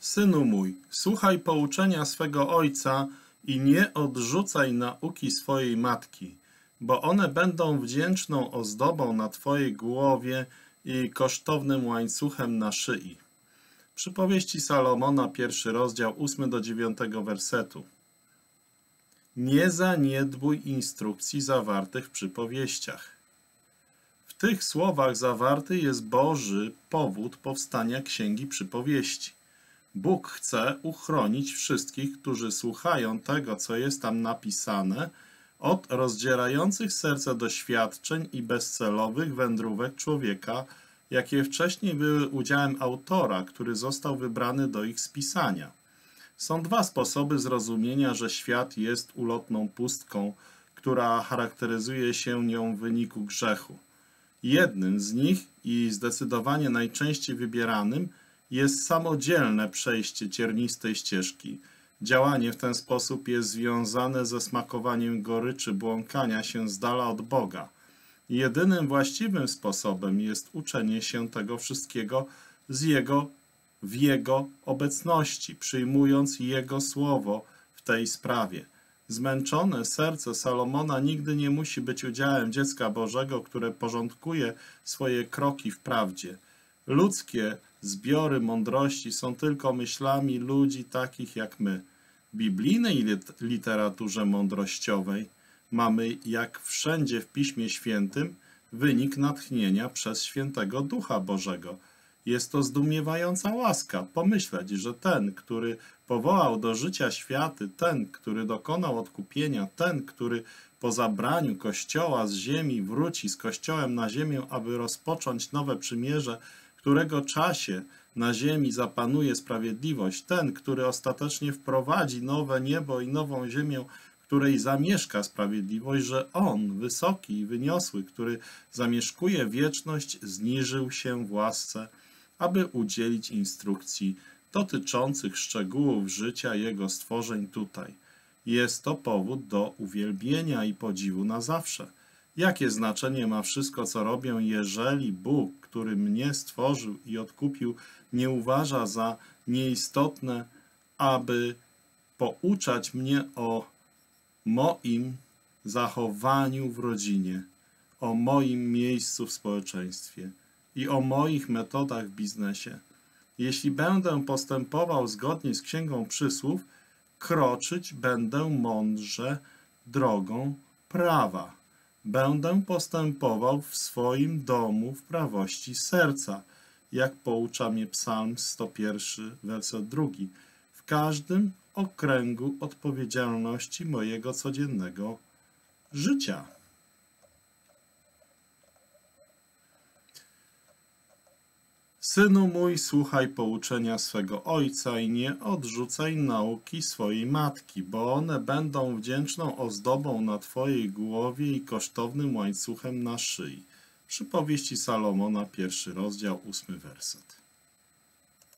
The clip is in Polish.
Synu mój, słuchaj pouczenia swego ojca i nie odrzucaj nauki swojej matki, bo one będą wdzięczną ozdobą na twojej głowie i kosztownym łańcuchem na szyi. Przypowieści Salomona, 1 rozdział, 8 do 9 wersetu. Nie zaniedbuj instrukcji zawartych w przypowieściach. W tych słowach zawarty jest Boży powód powstania Księgi Przypowieści. Bóg chce uchronić wszystkich, którzy słuchają tego, co jest tam napisane, od rozdzierających serce doświadczeń i bezcelowych wędrówek człowieka, jakie wcześniej były udziałem autora, który został wybrany do ich spisania. Są dwa sposoby zrozumienia, że świat jest ulotną pustką, która charakteryzuje się nią w wyniku grzechu. Jednym z nich i zdecydowanie najczęściej wybieranym jest samodzielne przejście ciernistej ścieżki. Działanie w ten sposób jest związane ze smakowaniem goryczy błąkania się z dala od Boga. Jedynym właściwym sposobem jest uczenie się tego wszystkiego w Jego obecności, przyjmując Jego słowo w tej sprawie. Zmęczone serce Salomona nigdy nie musi być udziałem dziecka Bożego, które porządkuje swoje kroki w prawdzie. Ludzkie zbiory mądrości są tylko myślami ludzi takich jak my. W biblijnej literaturze mądrościowej mamy, jak wszędzie w Piśmie Świętym, wynik natchnienia przez Świętego Ducha Bożego. Jest to zdumiewająca łaska pomyśleć, że ten, który powołał do życia światy, ten, który dokonał odkupienia, ten, który po zabraniu Kościoła z ziemi wróci z Kościołem na ziemię, aby rozpocząć nowe przymierze, którego czasie na ziemi zapanuje sprawiedliwość, ten, który ostatecznie wprowadzi nowe niebo i nową ziemię, w której zamieszka sprawiedliwość, że On, wysoki i wyniosły, który zamieszkuje wieczność, zniżył się w łasce, aby udzielić instrukcji dotyczących szczegółów życia Jego stworzeń tutaj. Jest to powód do uwielbienia i podziwu na zawsze. Jakie znaczenie ma wszystko, co robię, jeżeli Bóg, który mnie stworzył i odkupił, nie uważa za nieistotne, aby pouczać mnie o moim zachowaniu w rodzinie, o moim miejscu w społeczeństwie i o moich metodach w biznesie. Jeśli będę postępował zgodnie z Księgą Przysłów, kroczyć będę mądrze drogą prawa. Będę postępował w swoim domu w prawości serca, jak poucza mnie Psalm 101, werset 2, w każdym okręgu odpowiedzialności mojego codziennego życia. Synu mój, słuchaj pouczenia swego ojca i nie odrzucaj nauki swojej matki, bo one będą wdzięczną ozdobą na twojej głowie i kosztownym łańcuchem na szyi. Przypowieści Salomona, 1 rozdział, 8 werset.